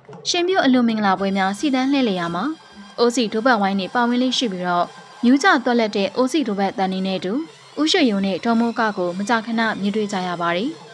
ရှင်ပြုတ်အလူမင်္ဂလာပွဲများစီတန်းလှည့်လည်ရမှာအိုစီဒိုဘတ်ဝိုင်းနဲ့ပါဝင်လေးရှိပြီးတော့မြူးကြသွက်လက်တဲ့အိုစီဒိုဘတ်တန်နေနဲ့တူဥရွှေယုံနဲ့ဒေါ်မိုးကကိုမကြခဏမြင်တွေ့ကြရပါတယ်။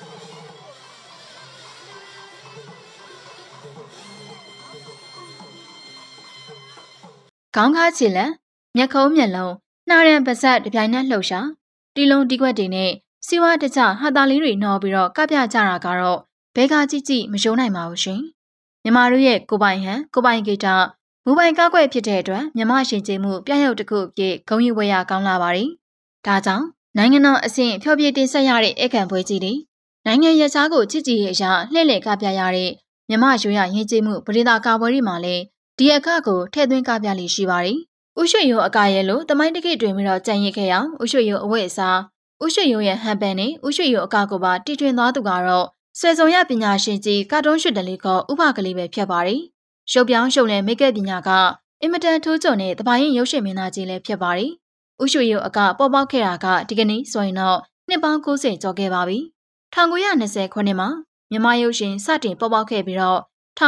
ခေါင်းကားချီလန်မျက်ခုံးမျက်လုံးနှာရံပါဇက်တပြိုင်နက်လှုပ်ရှားတီလုံးတီခွက်တွေနဲ့စီဝါတကြဟာတာလေးတွေနှောပြီးတော့ကပြကြတာကတော့ဘဲကကြည့်ကြည့်မယုံနိုင်ပါဘူးရှင်။မြမတို့ရဲ့ကိုပိုင်ဟန်ကိုပိုင်ဂီတာမူပိုင်ကားကွက်ဖြစ်တဲ့အတွက်မြမရှင်ကျေးမှုပြရုပ်တစ်ခုအဖြစ်ဂုဏ်ယူဝေရကောင်းလာပါတယ်။ဒါကြောင့်နိုင်ငံတော်အဆင့်ဖျော်ဖြေတင်ဆက်ရတဲ့ဧကန်ပွဲကြီးတွေနိုင်ငံရခြားကိုချစ်ကြည်ရေးအရာလှည့်လည်ကပြရတဲ့မြမရွှေရရင်ကျေးမှုပရိသတ်ကာပွဲတွေမှာလည်းဒီအခကိုထည့်သွင်းကပြလိရှိပါတယ်။ဥရွှေရုံအကာရဲလို့တမိုင်းတကိတွင်ပြီးတော့ကြံ့ရစ်ခဲ့အောင်ဥရွှေရုံအဝတ်အစားဥရွှေရုံရဲ့ဟန်ပန်နဲ့ဥရွှေရုံအကာကိုပါတီထွင်သွားသူကတော့ဆွေစုံရပညာရှင်ကြီးကာတွန်းရွှေတလေးကဥပကလေးပဲဖြစ်ပါတယ်။ရုပ်ပြောင်းရှုပ်လဲမိတ်ကပ်ပညာကအင်မတန်ထိုးကျုံတဲ့တပိုင်းရင်ရုပ်ရှင်မင်းသားကြီးလည်းဖြစ်ပါတယ်။ဥရွှေရုံအကပေါ်ပေါက်ခဲ့တာကဒီကနေ့ဆိုရင်တော့နှစ်ပေါင်း90ကျော်ခဲ့ပါပြီ။1920ခုနှစ်မှာမြန်မာရုပ်ရှင်စတင်ပေါ်ပေါက်ခဲ့ပြီးတော့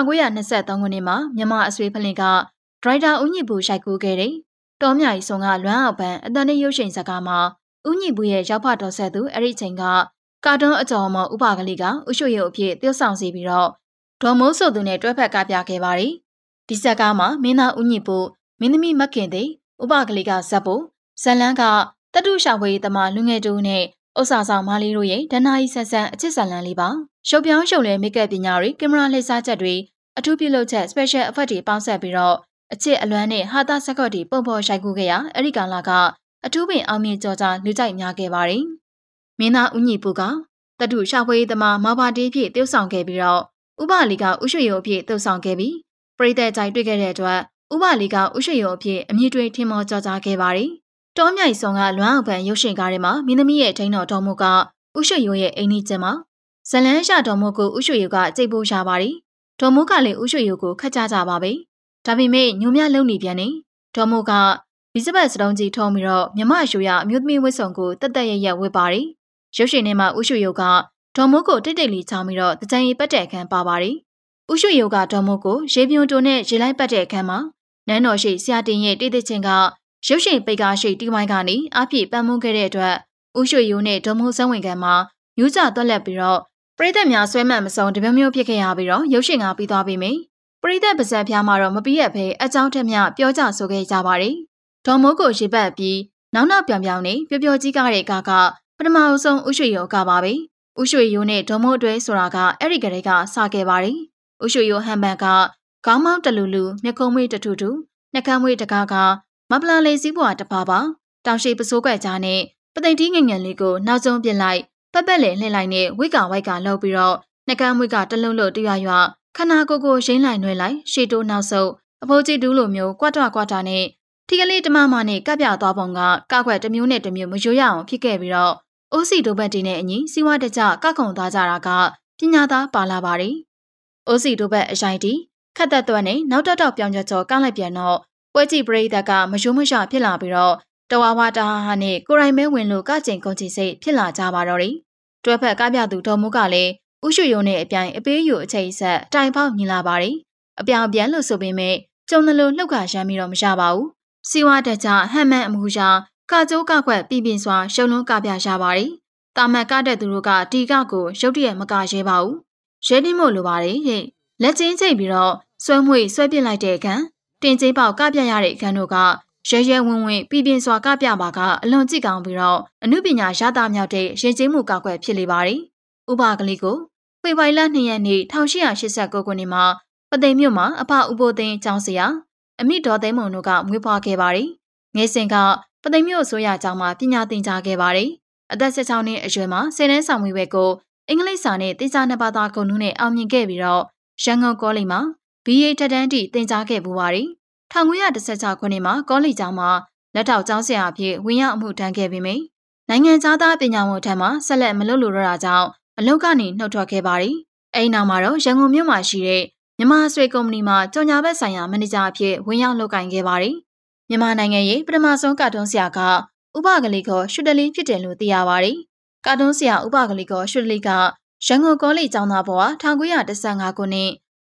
1923ခုနှစ်မှာမြန်မာအဆွေဖလင်ကဒရိုက်တာဦးညစ်ဘူးရိုက်ကူးခဲ့တဲ့တောမြိုင်ဆောင်ကလွမ်းအောင်ပန်းအတန်နဲ့ရုပ်ရှင်ဇာတ်ကားမှာဦးညစ်ဘူးရဲ့ရောက်ဖတော်ဆက်သူအဲ့ဒီချိန်ကကာတွန်းအကျော်မော်ဥပကလေးကဥရွှေရုံအဖြစ်တည်ဆောင်စီပြီးတော့ဒေါ်မိုးဆိုသူနဲ့တွဲဖက်ကပြခဲ့ပါတယ်။ဒီဇာတ်ကားမှာမင်းသားဦးညစ်ဘူးမင်းသမီးမခင်တဲ့ဥပကလေးကဇက်ဖို့ဇလန်းကတတုရှာဝေးသမားလူငယ်တူနဲ့ဥစ္စာဆောင်မလေးတို့ရဲ့ဒဏ္ဍာရီဆန်းဆန်းအချစ်ဇလန်းလေးပါရုပ်ပြောင်းရှုပ်လဲမိတ်ကပ်ပညာတွေကင်မရာလှည့်စားချက်တွေအထူးပြုလုပ်ချက် special effect တွေပေါင်းစပ်ပြီးတော့အချစ်အလွမ်းနဲ့ဟာတာဆက်ကော့တွေပုံပေါ်ရိုက်ကူးခဲ့ရအဲ့ဒီကာလကအထူးပင်အောင်မြင်ကြောကြားလူကြိုက်များခဲ့ပါတယ်။မင်းသားဦးညီပူကတတုရှာဖွေးသမားမောင်ပါတီးဖြစ်တည်ဆောင်ခဲ့ပြီးတော့ဥပလီကဥရွှေရုံအဖြစ်တည်ဆောင်ခဲ့ပြီးပရိသတ်ကြိုက်တွေ့ခဲ့တဲ့အတွက်ဥပလီကဥရွှေရုံအဖြစ်အမည်တွေထင်မောကြောကြားခဲ့ပါတယ်။တောမြိုင်ဆောင်ကလွမ်းအောင်ပန်ရုပ်ရှင်ကားထဲမှာမင်းသမီးရဲ့ထိန်းတော်တော်မူကဥရွှေရုံရဲ့အိမ်နီးချင်းမှာဇလန်းရှာတော်မူကိုဥရွှေရုံကကြိတ်ပိုးရှာပါတယ်။တော်မူကလည်းဥရွှေရုံကိုခတ်ကြကြပါပဲ။ဒါပေမဲ့ညိုမြလုံနေပြန်နေတော်မူကဘီစပတ်စတုံးကြီးထုံးပြီးတော့မြမရွှေရအမျိုးသမီးဝတ်စုံကိုတက်တက်ရရဝတ်ပါတယ်။ရုပ်ရှင်ထဲမှာဥရွှေရုံကဒေါ်မိုးကိုတိတ်တိတ်လေးချောင်းပြီးတော့တကြံရီပတ်တဲ့အခန်းပါပါတယ်။ဥရွှေရုံကဒေါ်မိုးကိုရေပြွန်တိုနဲ့ရေလိုက်ပတ်တဲ့အခန်းမှာနန်းတော်ရှိဆရာတင်ရဲ့တိတ်တိတ်ချင်းကရုပ်ရှင်ပိတ်ကားရှိတီဝိုင်းကနေအပြည့်ပန်းမွန်းခဲ့တဲ့အတွက်ဥရွှေရုံနဲ့ဒေါ်မိုးစံဝင်ခံမှာယူကြသွက်လက်ပြီးတော့ပရိသတ်များဆွဲမှတ်မစုံတမျိုးမျိုးဖြစ်ခဲ့ရပြီးတော့ရုပ်ရှင်ကပြီးသွားပြီမေပရိသတ်ပါဇက်ဖျားမှာတော့မပြီးရဖဲအကြောင်းထက်မြပြောကြဆိုခဲ့ကြပါတယ်။ဒေါ်မိုးကိုရေပတ်ပြီးနောက်ပြောင်ပြောင်နဲ့ပျော်ပျော်ကြီးကားတဲ့ကားကပထမဆုံးဥရွှေရုံကပါပဲ။ဥရွှေရုံနဲ့ဒေါ်မိုးအတွဲဆိုတာကအဲ့ဒီကလေးကစခဲ့ပါတယ်။ဥရွှေရုံဟန်ဘန်ကခေါင်းမောင်းတလူလူမျက်ခုံးမွေးတထူထူနှကမ်းမွေးတကားကမပလာလေးစည်းပွားတပါပါတောင်ရှိပစိုးကွက်ကြားနဲ့ပသိမ်တီးငငယ်လေးကိုနောက်ဆုံးပြစ်လိုက်ပတ်ပတ်လေလှည့်လိုက်နဲ့ဝိကဝိုက်ကလှုပ်ပြီးတော့နှကမ်းမွေးကတလုံးလို့တွရွခနာကိုရင်းလိုက်နှွဲလိုက်ရှေတိုးနောက်ဆုပ်အဖိုးကြီးတူးလိုမျိုးကွာတာနဲ့ထီကလေးတမမနဲ့ကပ်ပြသွားပုံကကောက်ွက်တစ်မျိုးနဲ့တစ်မျိုးမရိုးရအောင်ဖြစ်ခဲ့ပြီးတော့အိုးစီဒိုဘတ်တီနဲ့အညီစီဝါတကြကောက်ခုံသွားကြတာကပညာသားပါလာပါတယ်။အိုးစီဒိုဘတ်အရိုက်တီခတ်သက်သွက်နဲ့နောက်တော့ပြောင်းကျော်ကောက်လိုက်ပြန်တော့ပွဲကြည့်ပရိသတ်ကမယိုးမရှဖြစ်လာပြီးတော့တဝါဝါတဟာဟာနဲ့ကိုရိုင်းမဲဝင်လို့ကကြင်ကုန်ချီစိတ်ဖြစ်လာကြပါတော့တယ်။တွဲဖက်ကပြသူဒေါ်မိုးကလည်းဥရွှေရုံနဲ့အပြိုင်အပေးယူအချိတ်ဆက်တိုင်ပေါက်မြင်လာပါတယ်။အပြောင်ပြန်လို့ဆိုပေမဲ့ကျုံတယ်လို့လှုပ်ခါရမ်းပြီးတော့မရပါဘူး။စီဝါတကြဟမ်မန်အမှုရာကကြိုးကခွက်ပြစွာရှုံလုံးကပြရပါတယ်။တာမတ်ကတဲ့သူတို့ကဒီကကိုရုတ်တရက်မကရဲပါဘူး။ရဲတင်းမို့လိုပါတယ်ဟဲ့။လက်ချင်းချိန်ပြီးတော့ဆွဲမွေဆွဲပစ်လိုက်တဲ့အခန်းတင်ချင်းပေါက်ကပြရတဲ့အခန်းတို့ကရဲဝင်းပြစွာကပြပါကအလွန်ကြည့်ကောင်းပြီးတော့အမှုပညာရတာမြောက်တဲ့ရင်ကျေးမှုကောက်ွယ်ဖြစ်လေပါတယ်။ဥပကလေးကိုဖေဖော်ဝါရီလ2ရက်နေ့1889ခုနှစ်မှာပသိမ်မြို့မှာအဖဥပိုးသိန်းကျောင်းဆရာအမိဒေါ်သိန်းမုံတို့ကမွေးဖွားခဲ့ပါတယ်။ငယ်စဉ်ကပသိမ်မြို့အစိုးရကျောင်းမှာပညာသင်ကြားခဲ့ပါတယ်။အသက်16နှစ်အရွယ်မှာ10တန်းဆောင်ဝေးဘက်ကိုအင်္ဂလိပ်စာနဲ့သင်ကြားနှစ်ဘာသာကုန်နှုန်းနဲ့အောင်မြင်ခဲ့ပြီးတော့ရန်ကုန်ကောလိပ်မှာ BA ထက်တန်းထိသင်ကြားခဲ့ပူပါတယ်။1916ခုနှစ်မှာကောလိပ်ကျောင်းမှာလက်ထောက်ကျောင်းဆရာအဖြစ်ဝင်ရောက်အမှုထမ်းခဲ့ပြီးမိနိုင်ငံသားပညာဝန်ထမ်းမှာဆက်လက်မလုပ်လို့ရတာကြောင့်အလုပ်ကနေနှုတ်ထွက်ခဲ့ပါတယ်။အဲဒီနောက်မှာတော့ရန်ကုန်မြို့မှာရှိတဲ့မြန်မာဆွေကုမ္ပဏီမှာကြော်ညာဘက်ဆိုင်ရာမန်နေဂျာအဖြစ်ဝင်ရောက်လုပ်ကိုင်ခဲ့ပါတယ်။မြန်မာနိုင်ငံရဲ့ပထမဆုံးကာတွန်းဆရာကဥပကလေးကရွှေတလီဖြစ်တယ်လို့သိရပါတယ်။ကာတွန်းဆရာဥပကလေးကရွှေတလီကရန်ကုန်ကောလိပ်ကျောင်းသားဘဝ1915ခုနှစ်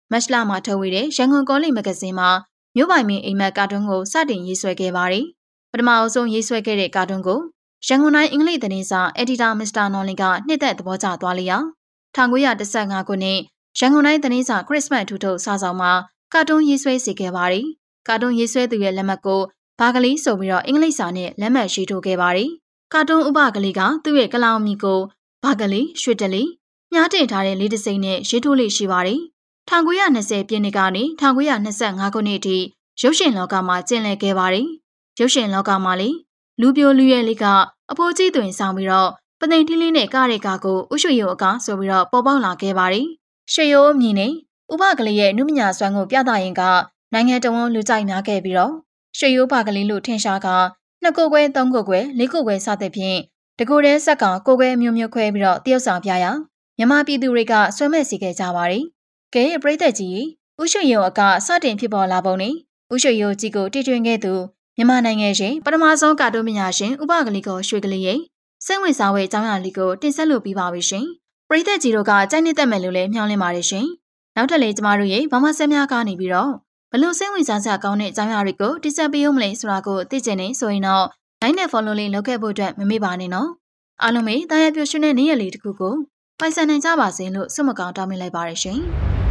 မတ်လမှာထုတ်ဝေတဲ့ရန်ကုန်ကောလိပ်မဂ္ဂဇင်းမှာမြို့ပိုင်မင်းအိမ်မက်ကာတွန်းကိုစတင်ရေးဆွဲခဲ့ပါတယ်။ပထမအဆုံးရေးဆွဲခဲ့တဲ့ကာတွန်းကိုရန်ကုန်တိုင်းအင်္ဂလိပ်သတင်းစာအက်ဒီတာမစ္စတာနော်လင်ကနှစ်သက်သဘောကျသွားလျက်1915ခုနှစ်ရန်ကုန်တိုင်းသတင်းစာခရစ်စမတ်ထူထုတ်စာဆောင်မှာကာတွန်းရေးဆွဲစေခဲ့ပါတယ်။ကာတွန်းရေးဆွဲသူရဲ့လက်မှတ်ကိုဘာကလေးဆိုပြီးတော့အင်္ဂလိပ်စာနဲ့လက်မှတ်ရေးထိုးခဲ့ပါတယ်။ကာတွန်းဥပကလေးကသူ့ရဲ့ကလောင်မီကိုဘာကလေးရွှေတလီမြားတင်ထားတဲ့လေးတစိမ့်နဲ့ရေးထိုးလေးရှိပါတယ်။1920ပြည့်နှစ်ကနေ1925ခုနှစ်အထိရုပ်ရှင်လောကမှာကျင်လည်ခဲ့ပါတယ်။ရုပ်ရှင်လောကမှာလေလူပြိုလူရဲလေးကအဖိုးကြီးတွင်ဆောင်ပြီးတော့ပသိမ်ထီးလေးနဲ့ကတဲ့ကာကိုဥရွှေရုံအကားဆိုပြီးတော့ပေါ်ပေါက်လာခဲ့ပါတယ်။ရွှေရိုးအမည်နဲ့ဥပကလေးရဲ့နုမညာစွမ်းကိုပြသရင်ကနိုင်ငံတော်ဝန်လူကြိုက်များခဲ့ပြီးတော့ရွှေရိုးပါကလေးလို့ထင်ရှားက2ကိုယ်ခွဲ3ကိုယ်ခွဲ4ကိုယ်ခွဲစသဖြင့်တကူတဲ့ဆက်ကကိုယ်ခွဲမျိုးမျိုးခွဲပြီးတော့တရုတ်ဆောင်ပြရမြန်မာပြည်သူတွေကဆွဲမဲ့စီခဲ့ကြပါတယ်။ကဲပရိသတ်ကြီးဥရွှေရုံအကားစတင်ဖြစ်ပေါ်လာပုံနဲ့ဥရွှေရုံကြီးကိုတည်ထွင်ခဲ့သူမြန်မာနိုင်ငံရှင်ပထမဆုံးကာတွန်းပညာရှင်ဥပကလေးကိုရွှေကလေးရဲ့စိတ်ဝင်စားဖွယ်အကြောင်းအရာလေးကိုတင်ဆက်လို့ပြီးပါပြီရှင်။ပရိသတ်ကြီးတို့ကကြိုက်နှစ်သက်မယ်လို့လည်းမျှော်လင့်ပါတယ်ရှင်။နောက်ထပ်လည်းကျမတို့ရဲ့ဘာမှဆက်များကနေပြီးတော့ဘလို့စိတ်ဝင်စားစရာကောင်းတဲ့အကြောင်းအရာတွေကိုတင်ဆက်ပေးဦးမလဲဆိုတာကိုသိချင်နေဆိုရင်တော့ like နဲ့ follow လေးလုပ်ခဲ့ဖို့အတွက်မမေ့ပါနဲ့နော်။အားလုံးပဲတာယာပျော်ရွှင်တဲ့နေ့ရက်လေးတစ်ခုကိုပိုင်ဆိုင်နိုင်ကြပါစေလို့ဆုမကောင်းတောင်းပေးလိုက်ပါရရှင်။